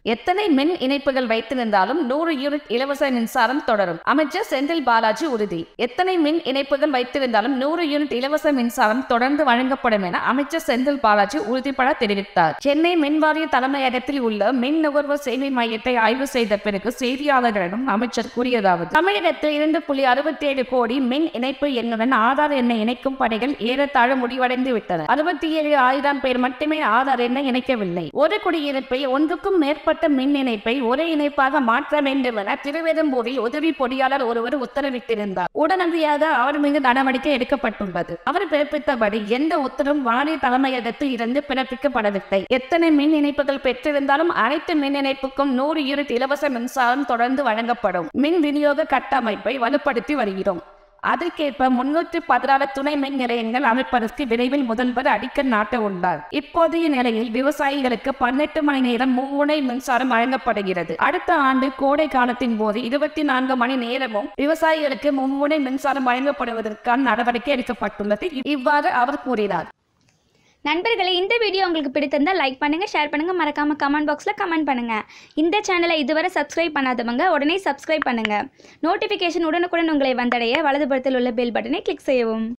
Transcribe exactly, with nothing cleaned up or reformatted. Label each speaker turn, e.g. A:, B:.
A: எத்தனை மின் இணைப்புகள் வைத்திருந்தாலும் நூறு யூனிட் இலவச மின்சாரம் தொடரும். அமைச்சர் செந்தில் பாலாஜி உறுதி. எத்தனை மின் இணைப்புகள் வைத்திருந்தாலும் நூறு யூனிட் இலவச மின்சாரம் தொடர்ந்து வழங்கப்படும் என அமைச்சர் செந்தில் பாலாஜி உறுதிபட தெரிவித்தார். சென்னை மின்வாரிய தலைமையகத்தில் உள்ள மின் நுகர்வோர் சேவை மையத்தை ஆய்வு செய்த பிறகு செய்தியாளர்களிடம் அமைச்சர் கூறியதாவது: தமிழகத்தில் இரண்டு புள்ளி அறுபத்தி ஏழு கோடி மின் இணைப்பு எண்ணுடன் ஆதார் எண்ணை இணைக்கும் பணிகள் ஏறத்தாழ முடிவடைந்து விட்டன. அறுபத்தி ஏழு ஆயிரம் பேர் மட்டுமே ஆதார் எண்ணை இணைக்கவில்லை. ஒரு குடியிருப்பை ஒன்றுக்கும் மேற்பட்ட மின் இணைப்பை ஒரே இணைப்பாக மாற்ற வேண்டும் என திருவேதம்பூரில் உதவி பொறியாளர் ஒருவர் உத்தரவிட்டிருந்தார். உடனடியாக அவர் மீது நடவடிக்கை எடுக்கப்பட்டுள்ளது. அவர் பிறப்பித்தபடி எந்த உத்தரவும் வாரிய தலைமையகத்தில் இருந்து பிறப்பிக்கப்படவில்லை. எத்தனை மின் இணைப்புகள் பெற்றிருந்தாலும் அனைத்து மின் இணைப்புக்கும் நூறு யூனிட் இலவச மின்சாரம் தொடர்ந்து வழங்கப்படும். மின் விநியோக கட்டமைப்பை வலுப்படுத்தி வருகிறோம். அதற்கேற்ப முன்னூற்றி பதினாறு துணை மின் நிலையங்கள் அமைப்பதற்கு விரைவில் முதல்வர் அடிக்கல் நாட்ட உள்ளார். இப்போதைய நிலையில் விவசாயிகளுக்கு பன்னெண்டு மணி நேரம் மும்முனை மின்சாரம் வழங்கப்படுகிறது. அடுத்த ஆண்டு கோடை காலத்தின் போது இருபத்தி நான்கு மணி நேரமும் விவசாயிகளுக்கு மும்முனை மின்சாரம் வழங்கப்படுவதற்கான நடவடிக்கை எடுக்கப்பட்டுள்ளது. இவ்வாறு அவர் கூறினார்.
B: நண்பர்களே, இந்த வீடியோ உங்களுக்கு பிடித்திருந்தால் லைக் பண்ணுங்கள், ஷேர் பண்ணுங்கள், மறக்காமல் கமெண்ட் பாக்ஸில் கமெண்ட் பண்ணுங்கள். இந்த சேனலை இதுவரை சப்ஸ்கிரைப் பண்ணாதவங்க உடனே சப்ஸ்கிரைப் பண்ணுங்கள். நோட்டிஃபிகேஷன் உடனுக்குடன் உங்களை வந்தடைய வலதுபுறத்தில் உள்ள பெல் பட்டனை கிளிக் செய்யவும்.